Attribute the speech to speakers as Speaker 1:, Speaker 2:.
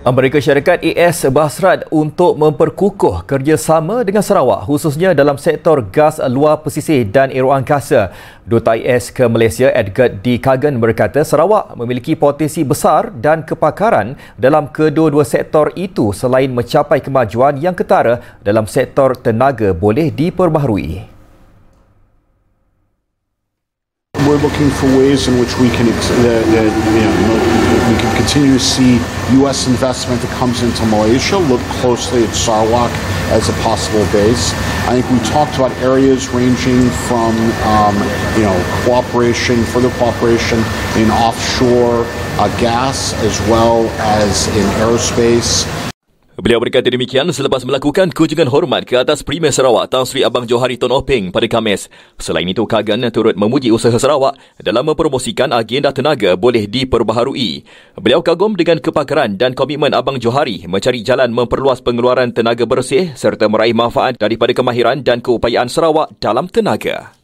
Speaker 1: Amerika Syarikat AS berhasrat untuk memperkukuh kerjasama dengan Sarawak, khususnya dalam sektor gas luar pesisir dan aeroangkasa. Duta AS ke Malaysia Edgard D. Kagan berkata Sarawak memiliki potensi besar dan kepakaran dalam kedua-dua sektor itu selain mencapai kemajuan yang ketara dalam sektor tenaga boleh diperbaharui.
Speaker 2: We're looking for ways in which we can continue to see U.S. investment that comes into Malaysia. Look closely at Sarawak as a possible base. I think we talked about areas ranging from further cooperation in offshore gas as well as in aerospace.
Speaker 3: Beliau berkata demikian selepas melakukan kunjungan hormat ke atas Premier Sarawak Tan Sri Abang Johari Tun Openg pada Khamis. Selain itu, Kagan turut memuji usaha Sarawak dalam mempromosikan agenda tenaga boleh diperbaharui. Beliau kagum dengan kepakaran dan komitmen Abang Johari mencari jalan memperluas pengeluaran tenaga bersih serta meraih manfaat daripada kemahiran dan keupayaan Sarawak dalam tenaga.